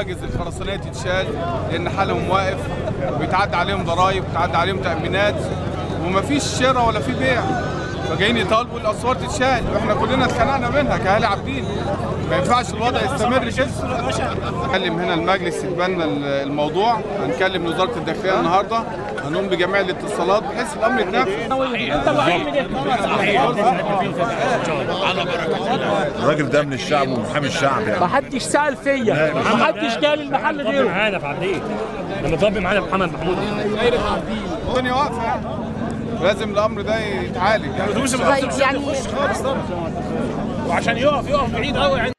حاجز الخرسانات يتشال لان حالهم واقف، وبيتعدى عليهم ضرايب، بيتعدى عليهم تأمينات، ومفيش شراء ولا في بيع، فجايين يطالبوا الاسوار تتشال، واحنا كلنا اتخنقنا منها كاهالي عابدين. ما ينفعش الوضع يستمر كده. هنكلم هنا المجلس يتبنى الموضوع، هنكلم وزاره الداخليه النهارده، هنقوم بجميع الاتصالات بحيث الامر يتنفذ. الراجل ده من الشعب ومحامي الشعب يعني. محدش سأل فيا، محدش قال المحل غيره. معانا في عبدين لما تربي معانا محمد محمود. الدنيا واقفه يعني. لازم الامر ده يتعالج يعني. وعشان يقف بعيد قوي.